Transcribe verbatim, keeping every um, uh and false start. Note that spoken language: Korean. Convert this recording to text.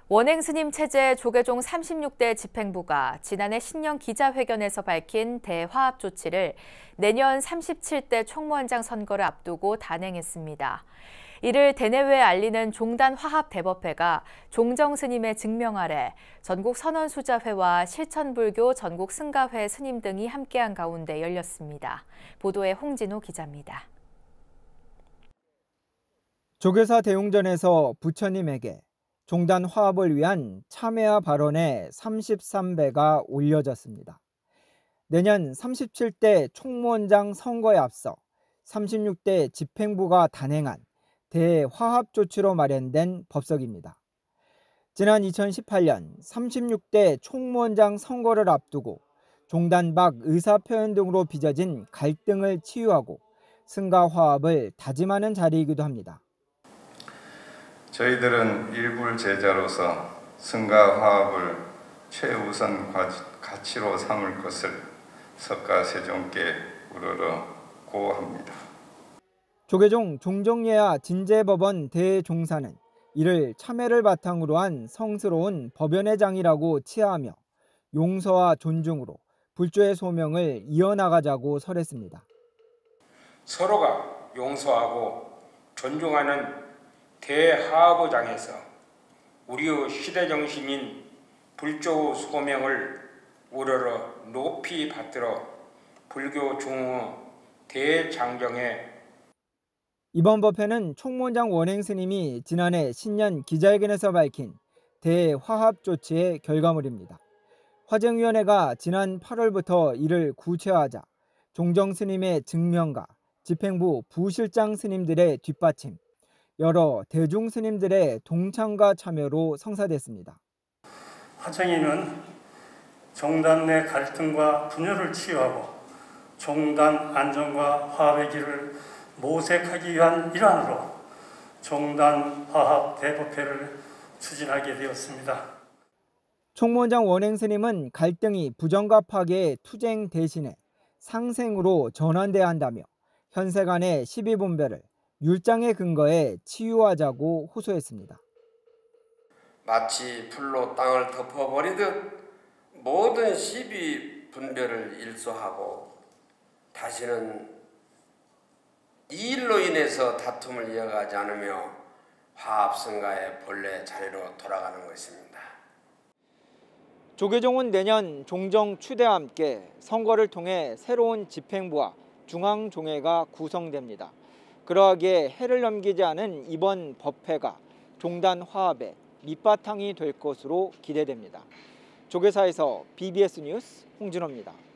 원행 스님 체제 조계종 삼십육 대 집행부가 지난해 신년 기자회견에서 밝힌 대화합 조치를 내년 삼십칠 대 총무원장 선거를 앞두고 단행했습니다. 이를 대내외에 알리는 종단화합대법회가 종정 스님의 증명 아래 전국 선원수자회와 실천불교 전국 승가회 스님 등이 함께한 가운데 열렸습니다. 보도에 홍진호 기자입니다. 조계사 대웅전에서 부처님에게 종단 화합을 위한 참회와 발언의 삼십삼 배가 올려졌습니다. 내년 삼십칠 대 총무원장 선거에 앞서 삼십육 대 집행부가 단행한 대화합 조치로 마련된 법석입니다. 지난 이천십팔 년 삼십육 대 총무원장 선거를 앞두고 종단 밖 의사표현 등으로 빚어진 갈등을 치유하고 승가 화합을 다짐하는 자리이기도 합니다. 저희들은 일불 제자로서 승가 화합을 최우선 가치로 삼을 것을 석가세종께 우러러 고합니다. 조계종 종정예하 진제법원 대종사는 이를 참회를 바탕으로 한 성스러운 법연의 장이라고 치하하며 용서와 존중으로 불조의 소명을 이어나가자고 설했습니다. 서로가 용서하고 존중하는 대화합의 장에서 우리의 시대 정신인 불조 소명을 우러러 높이 받들어 불교 중흥의 대장정에 이번 법회는 총무원장 원행 스님이 지난해 신년 기자회견에서 밝힌 대화합 조치의 결과물입니다. 화정위원회가 지난 팔월부터 이를 구체화하자 종정 스님의 증명과 집행부 부실장 스님들의 뒷받침, 여러 대중 스님들의 동참과 참여로 성사됐습니다. 화정위는 종단 내 갈등과 분열을 치유하고 종단 안정과 화합의 길을 모색하기 위한 일환으로 종단 화합 대법회를 추진하게 되었습니다. 총무원장 원행 스님은 갈등이 부정과 파괴의 투쟁 대신에 상생으로 전환돼야 한다며 현세 간의 시비분별을 율장의 근거에 치유하자고 호소했습니다. 마치 풀로 땅을 덮어버리듯 모든 시비 분별을 일소하고 다시는 이 일로 인해서 다툼을 이어가지 않으며 화합승가의 본래 자리로 돌아가는 것입니다. 조계종은 내년 종정 추대와 함께 선거를 통해 새로운 집행부와 중앙종회가 구성됩니다. 그러하기에 해를 넘기지 않은 이번 법회가 종단 화합의 밑바탕이 될 것으로 기대됩니다. 조계사에서 비비에스 뉴스 홍진호입니다.